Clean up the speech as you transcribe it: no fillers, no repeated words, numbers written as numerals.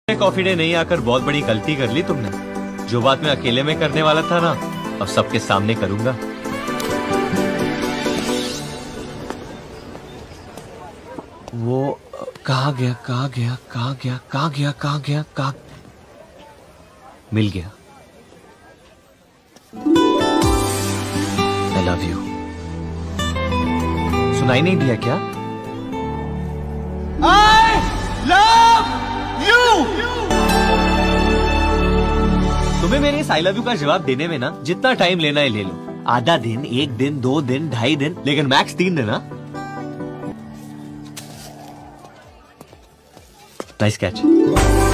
Coffee day नहीं आकर बहुत बड़ी गलती कर ली तुमने। जो बात मैं अकेले में करने वाला था ना, अब सबके सामने करूंगा। वो कहाँ गया, कहाँ गया, कहाँ गया, कहाँ गया, कहाँ गया, कहाँ? मिल गया। I love you। सुनाई नहीं दिया क्या? I love you। तुम्हें मेरे इस I love you का जवाब देने में ना जितना टाइम लेना है ले लो। आधा दिन, 1 दिन, 2 दिन, 2.5 दिन, लेकिन मैक्स 3 दिन। ना नाइस कैच।